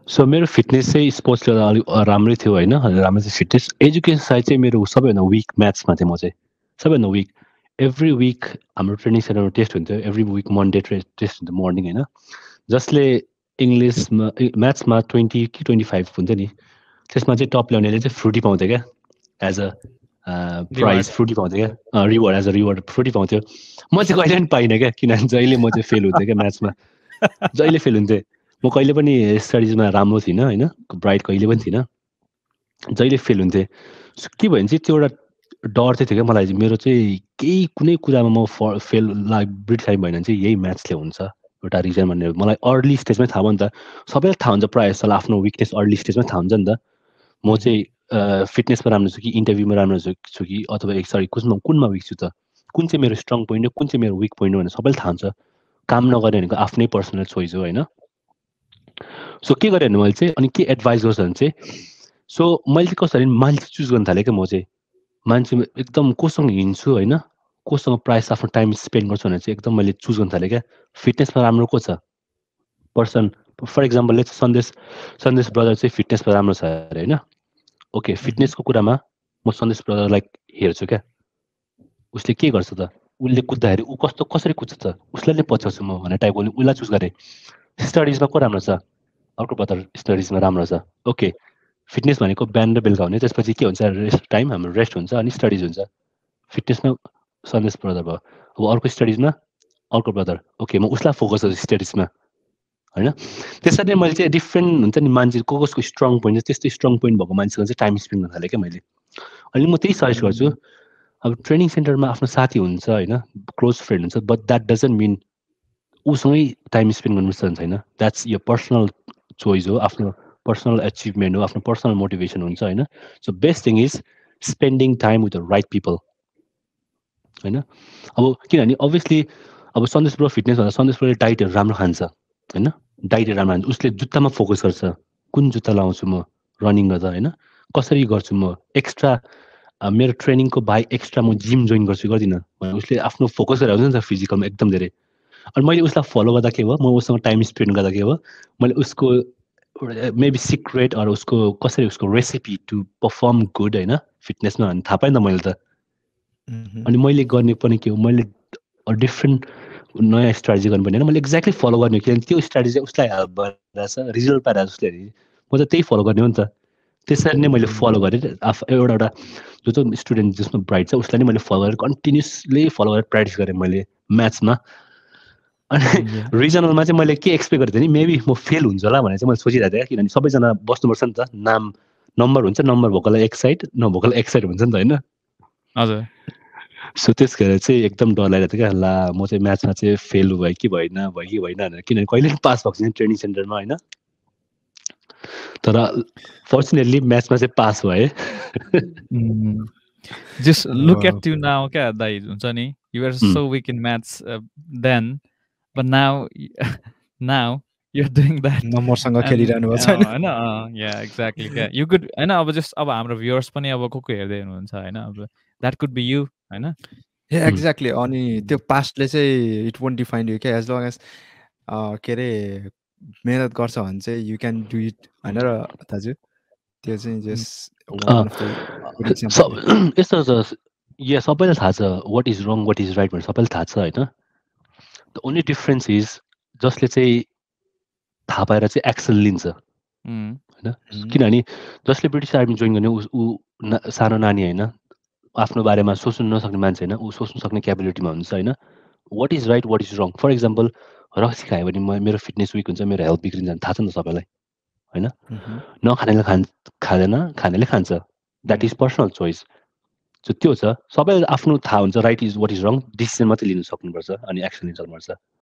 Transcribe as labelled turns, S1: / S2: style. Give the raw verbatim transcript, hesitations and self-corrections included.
S1: so मेरो fitness चाहिँ स्पोर्ट्सले अलिक राम्रै थियो होइन राम्रो चाहिँ फिटनेस एजुकेसन साइड चाहिँ मेरो सबैभन्दा विक म्याथ्समा थियो म चाहिँ सबैभन्दा विक एभ्री विक हाम्रो ट्रेनिङ सेन्टरमा टेस्ट हुन्थ्यो एभ्री विक मन्डे टेस्ट हुन्थ्यो मर्निङ होइन जसले इङ्ग्लिसमा म्याथ्समा ट्वेन्टी कि ट्वेन्टी फाइभ हुन्छ नि त्यसमा चाहिँ टप ल्याउनेले चाहिँ फ्रुटी पाउँथ्यो क्या एज अ प्राइज फ्रुटी पाउँथ्यो क्या reward as a reward Frooti पाउँथ्यो म चाहिँ कहिले पनि पाइनँ क्या किनभने जहिले म चाहिँ फेल हुन्थेँ क्या म्याथ्समा जहिले फेल हुन्थेँ म कहिले पनि स्टडिजमा राम्रो थिइनँ होइन ब्राइट कहिले पनि थिइनँ जहिले फेल हुन्थेँ सो के भयो भने चाहिँ त्यो एउटा डर चाहिँ थियो क्या मलाई मेरो चाहिँ केही कुनै कुरामा म फ फेल लाइक ब्रिट टाइम भएन भने चाहिँ यही म्याथ्सले हुन्छ एउटा रिजन भनेर मलाई अर्ली स्टेजमै थाहा भयो नि त सबैलाई थाहा हुन्छ प्रायः जस्तो आफ्नो विकनेस अर्ली स्टेजमै थाहा हुन्छ नि त म चाहिँ फिटनेसमा राम्रो छु कि इन्टरभ्यूमा राम्रो छु छु कि अथवा एक सरी कुनमा कुनमा विक छु त कुन चाहिँ मेरो स्ट्रङ पोइन्ट हो कुन चाहिँ मेरो विक पोइन्ट हो भनेर सबैलाई थाहा हुन्छ काम नगर्ने भनेको आफ्नै पर्सनल चोइस हो होइन सो के गरेँ भने मैले चाहिँ अनि के एडभाइस गर्छ भने चाहिँ सो मैले चाहिँ कसरी मान्छे चुज गर्न थालेँ क्या म चाहिँ मान्छे एकदम कोसँग हिँड्छु होइन कोसँग प्रायः आफ्नो टाइम स्पेन्ड गर्छु भनेर चाहिँ एकदम मैले चुज गर्न थालेँ क्या फिटनेसमा राम्रो को छ पर्सन फर इक्जाम्पल लेट्स सन्देश सन्देश ब्रदर चाहिँ फिटनेसमा राम्रो छ अरे होइन ओके फिटनेसको कुरामा म सन्देश ब्रदरलाई हेर्छु क्या उसले के गर्छ त उसले कुद्दाखेरि ऊ कस्तो कसरी कुद्छ त उसलाई नै पछ्याउँछु म भन्ने टाइपको उसलाई चुज गरेँ स्टडिजमा को राम्रो छ अर्को ब्रदर स्टडिजमा राम्रो छ ओके फिटनेस भनेको बिहान र बेलुका हुने त्यसपछि के हुन्छ रेस्ट टाइम हाम्रो रेस्ट हुन्छ अनि स्टडिज हुन्छ फिटनेसमा सन्देश ब्रदर भयो अब अर्को स्टडिजमा अर्को ब्रदर ओके म उसलाई फोकस गर्छु स्टडिजमा होइन त्यसरी नै मैले चाहिँ डिफ्रेन्ट हुन्छ नि मान्छे को कसको स्ट्रङ पोइन्ट छ त्यस्तो स्ट्रङ पोइन्ट भएको मान्छेसँग चाहिँ टाइम स्पेन्ड गर्न थालेँ क्या मैले अनि म त्यही सजेस्ट गर्छु अब ट्रेनिङ सेन्टरमा आफ्नो साथी हुन्छ होइन क्लोज फ्रेन्ड हुन्छ बट द्याट डजन्ट मिन उसँगै टाइम स्पेन्ड गर्नु छैन द्याट्स यो पर्सनल चोइस हो आफ्नो पर्सनल एचिभमेन्ट हो आफ्नो पर्सनल मोटिभेसन हुन्छ होइन so best thing is spending time with the right people होइन अब किनभने अभियसली अब सन्देश ब्रो फिटनेस भन्दा सन्देश ब्रोले डाइटहरू राम्रो खान्छ होइन डाइटहरू राम्रो खान्छ उसले जुत्तामा फोकस गर्छ कुन जुत्ता लाउँछु म रनिङ गर्दा होइन कसरी गर्छु म एक्स्ट्रा मेरो ट्रेनिङको बाहेक एक्स्ट्रा म जिम जोइन गर्छु गर्दिनँ उसले आफ्नो फोकस गरेर हुन्छ नि त फिजिकलमा एकदम धेरै अनि मैले उसलाई फलो गर्दा के भयो म उसँग टाइम स्पेन्ड गर्दा के भयो मैले उसको मेबी सिक्रेट अरू उसको कसरी उसको रेसिपी टु पर्फर्म गुड होइन फिटनेसमा भने थाहा पाएँ नि त मैले त अनि मैले गर्ने पनि के हो मैले डिफ्रेन्ट नयाँ स्ट्राटेजी गर्नु पर्ने होइन मैले एक्ज्याक्टली फलो गर्ने हो किनभने त्यो स्ट्राटेजी उसलाई हेल्प भइरहेछ रिजल्ट पाइरहेको उसले म त त्यही फलो गर्ने हो नि त त्यसरी नै मैले फलो गरेँ आफ एउटा एउटा जो चाहिँ स्टुडेन्ट जसमा ब्राइट छ उसलाई नै मैले फलो गरेर कन्टिन्युसली फलो गरेर प्र्याक्टिस गरेँ मैले म्याथ्समा अनि रिजनलमा चाहिँ मैले के एक्सपेक्ट गरेको थिएँ नि मेबी म फेल हुन्छ होला भनेर चाहिँ मैले सोचिरहेको थिएँ किनभने सबैजना बस्नुपर्छ नि त नाम नम्बर हुन्छ नम्बर भएकोलाई एक साइड नभएकोलाई एक साइड हुन्छ नि त होइन
S2: हजुर
S1: सो त्यसखेर चाहिँ एकदम डर लागिरहेको थियो क्या ला म चाहिँ म्याथ्समा चाहिँ फेल भयो कि भएन भयो कि भएन भनेर किनभने कहिले पनि पास भएको छैन ट्रेनिङ सेन्टरमा होइन तर फर्चुनेटली म्याथ्समा चाहिँ पास भएँ
S2: just look at you now क्या दाइ हुन्छ नि you are so weak in maths then but now now you're doing that
S3: नम्बरसँग खेलिरहनु भएको छैन
S2: हैन या एक्ज्याक्टली क्या यु कुड हैन अब जस्ट अब हाम्रो भ्युअर्स पनि अब को को हेर्दै हुनुहुन्छ हैन अब द्याट कुड बी यु हैन
S3: या एक्ज्याक्टली अनि त्यो पास्टले चाहिँ इट वोन्ट डिफाइन यु क्या एज लङ एज के अरे मेहनत गर्छ भने चाहिँ यु क्यान डु इट होइन र दाजु त्यो चाहिँ जस्ट
S1: यस्तो छ या सबैलाई थाहा छ what is wrong what is right भनेर सबैलाई थाहा छ होइन द ओन्ली डिफरेन्स इज जसले चाहिँ थाहा पाएर चाहिँ एक्सन लिन्छ होइन किनभने जसले ब्रिटिस आर्मी जोइन गर्ने ऊ सानो नानी होइन आफ्नो बारेमा सोच्नु नसक्ने मान्छे होइन ऊ सोच्नु सक्ने क्यापेबिलिटीमा हुन्छ होइन what is right what is wrong for example रक्सी खायो भने म मेरो फिटनेस विक हुन्छ मेरो हेल्थ बिग्रिन्छ थाहा छ नि त सबैलाई होइन नखानेले खान खाँदैन खानेले खान्छ that is personal choice so त्यो छ सबैलाई आफ्नो थाहा हुन्छ right is what is wrong decision मात्रै लिनु सक्नुपर्छ अनि एक्सन लिनु सक्नुपर्छ